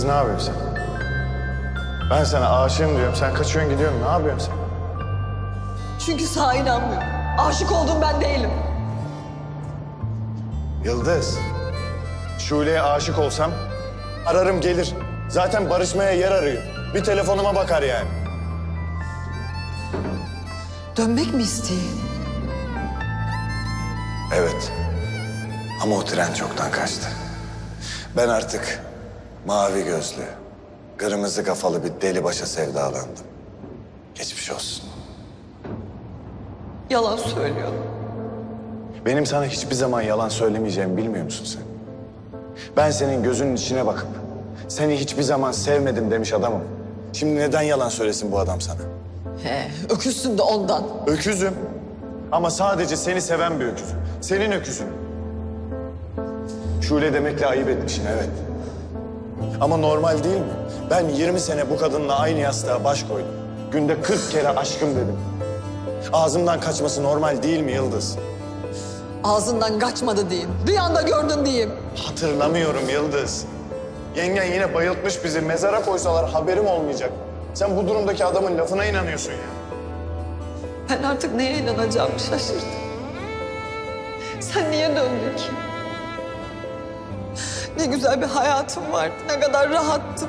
ne yapıyorsun sen? Ben sana aşığım diyorum, sen kaçıyorsun gidiyorsun. Ne yapıyorsun sen? Çünkü sana inanmıyorum. Aşık olduğum ben değilim. Yıldız, Şule'ye aşık olsam ararım gelir. Zaten barışmaya yer arıyor. Bir telefonuma bakar yani. Dönmek mi isteyin? Evet. Ama o tren çoktan kaçtı. Ben artık mavi gözlü, kırmızı kafalı bir deli başa sevdalandım. Geçmiş olsun. Yalan söylüyor. Benim sana hiçbir zaman yalan söylemeyeceğimi bilmiyor musun sen? Ben senin gözünün içine bakıp seni hiçbir zaman sevmedim demiş adamım. Şimdi neden yalan söylesin bu adam sana? Öküzsün de ondan. Öküzüm. Ama sadece seni seven bir öküzüm. Senin öküzün. Şule demekle ayıp etmişsin, evet. Ama normal değil mi? Ben 20 sene bu kadınla aynı yastığa baş koydum. Günde 40 kere aşkım dedim. Ağzımdan kaçması normal değil mi Yıldız? Ağzından kaçmadı diyeyim. Rüyanda gördün diyeyim. Hatırlamıyorum Yıldız. Yengen yine bayıltmış bizi. Mezara koysalar haberim olmayacak. Sen bu durumdaki adamın lafına inanıyorsun ya. Ben artık neye inanacağımı şaşırdım. Sen niye döndün ki? Ne güzel bir hayatım vardı, ne kadar rahattım.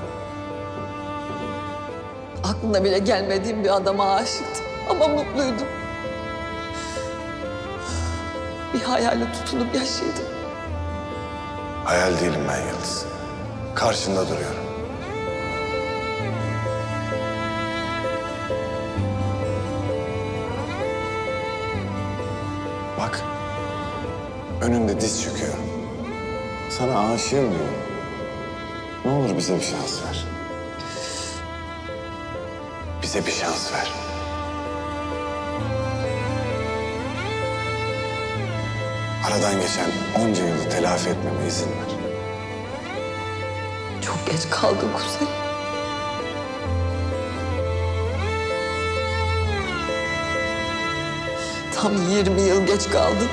Aklına bile gelmediğim bir adama aşıktım ama mutluydum. Bir hayale tutunup yaşıyordum. Hayal değilim ben Yıldız. Karşında duruyorum. Bak, önünde diz çöküyorum. Sana aşığım diyorum. Ne olur bize bir şans ver. Bize bir şans ver. Aradan geçen onca yılı telafi etmeme izin ver. Çok geç kaldın Kuzey. Tam 20 yıl geç kaldın.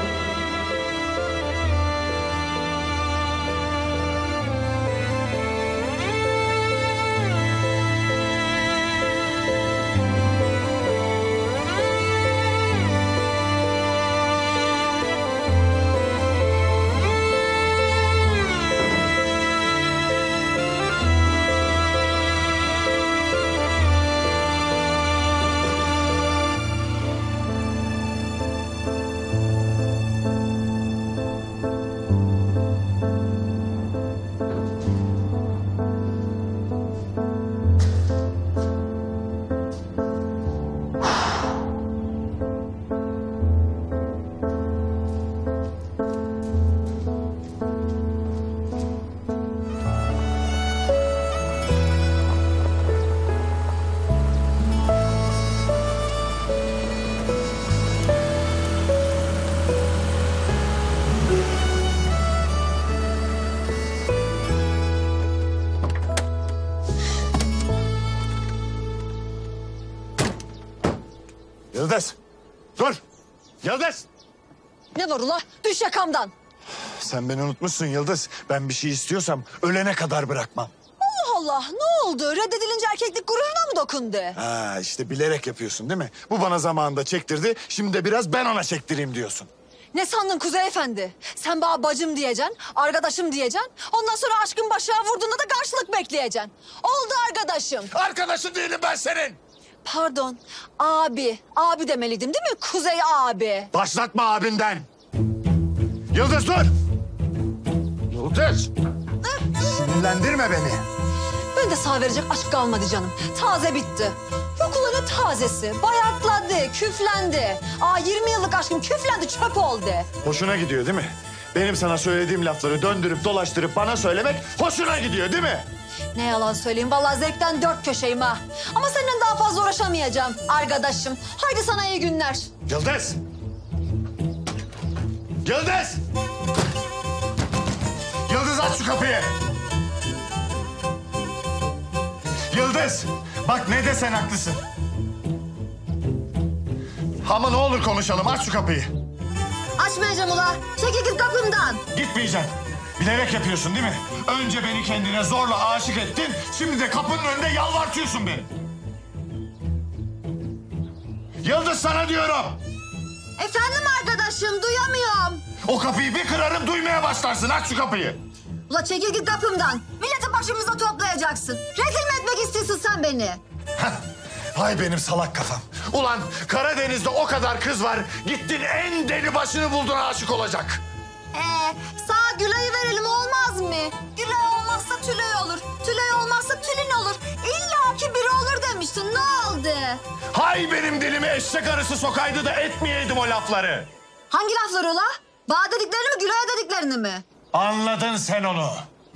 Yıldız, dur! Yıldız! Ne var ula? Düş yakamdan. Sen beni unutmuşsun Yıldız. Ben bir şey istiyorsam ölene kadar bırakmam. Allah Allah, ne oldu? Reddedilince erkeklik gururuna mı dokundu? Ha işte bilerek yapıyorsun değil mi? Bu bana zamanında çektirdi. Şimdi de biraz ben ona çektireyim diyorsun. Ne sandın Kuzey Efendi? Sen bana bacım diyeceksin, arkadaşım diyeceksin. Ondan sonra aşkın başına vurduğunda da karşılık bekleyeceksin. Oldu arkadaşım. Arkadaşın değilim ben senin. Pardon, abi. Abi demeliydim değil mi? Kuzey abi. Başlatma abinden. Yıldız dur! Yıldız! Sinirlendirme beni. Ben de sağ verecek aşk kalmadı canım. Taze bitti. Yok ulan ne tazesi? Bayatladı, küflendi. 20 yıllık aşkım küflendi, çöp oldu. Hoşuna gidiyor değil mi? Benim sana söylediğim lafları döndürüp dolaştırıp bana söylemek hoşuna gidiyor değil mi? Ne yalan söyleyeyim, vallahi zevkten 4 köşeyim ha. Ama seninle daha fazla uğraşamayacağım arkadaşım. Haydi sana iyi günler. Yıldız! Yıldız! Yıldız aç şu kapıyı! Yıldız! Bak ne desen haklısın. Ama ne olur konuşalım, aç şu kapıyı. Açmayacağım ula. Çekil git kapımdan. Gitmeyeceğim. Bilerek yapıyorsun değil mi? Önce beni kendine zorla aşık ettin, şimdi de kapının önünde yalvartıyorsun beni. Yıldız, sana diyorum. Efendim arkadaşım, duyamıyorum. O kapıyı bir kırarım, duymaya başlarsın. Aç şu kapıyı. Ula çekil git kapımdan. Milleti başımıza toplayacaksın. Rezil mi etmek istiyorsun sen beni? Hay benim salak kafam. Ulan Karadeniz'de o kadar kız var. Gittin en deli başını buldun aşık olacak. Sağ Gülay'ı verelim olmaz mı? Gülay olmazsa Tülay olur. Tülay olmazsa Tülin olur. İlla ki biri olur demiştin. Ne oldu? Hay benim dilimi eşek arısı sokaydı da etmeyeydim o lafları. Hangi laflar ola? Bağ dediklerini mi, Gülay'a dediklerini mi? Anladın sen onu.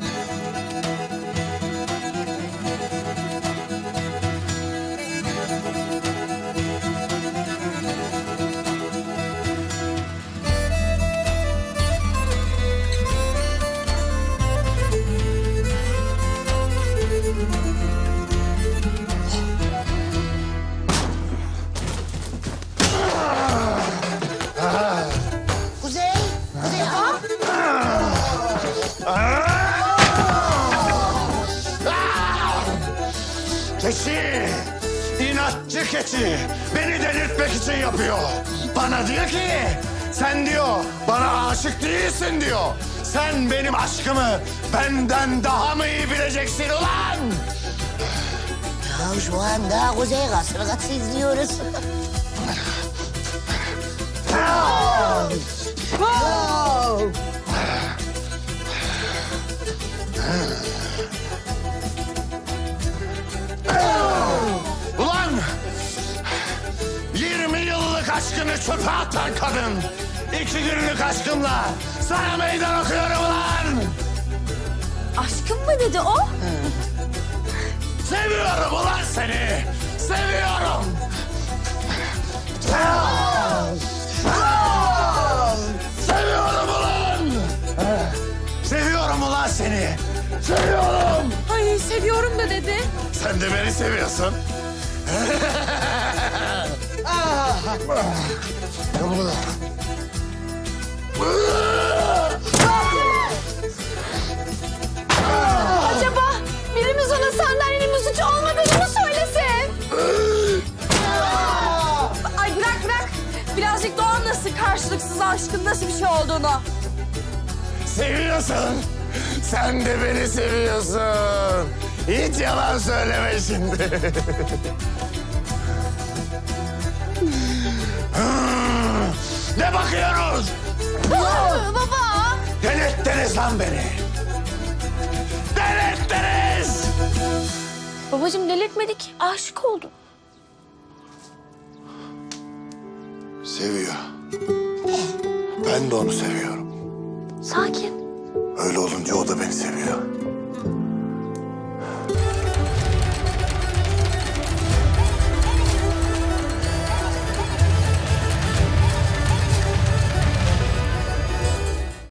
Kuzey, Kuzey ha? Keçi, inatçı keçi beni delirtmek için yapıyor. Bana diyor ki, sen diyor bana aşık değilsin diyor. Sen benim aşkımı benden daha mı iyi bileceksin ulan? Ya şu anda Kuzey kasırgası izliyoruz. Ulan 20 yıllık aşkını çöpe atan kadın 2 günlük aşkımla sana meydan okuyorum ulan. Aşkım mı dedi o? Seviyorum ulan seni. Seviyorum. Seviyorum ulan. Seviyorum ulan seni. Seviyorum. Ay seviyorum da dedi. Sen de beni seviyorsun. Acaba birimiz ona sandalyenin suçu olmadığını mı söylesin? Ay bırak. Birazcık da o anlasın karşılıksız aşkın nasıl bir şey olduğunu. Seviyorsun. Sen de beni seviyorsun. Hiç yalan söyleme şimdi. Ne bakıyoruz? Baba. Delirttiniz lan beni. Delirttiniz. Babacığım delirtmedik. Aşık oldum. Seviyor. Ben de onu seviyorum. Sakin. Öyle olunca o da beni seviyor.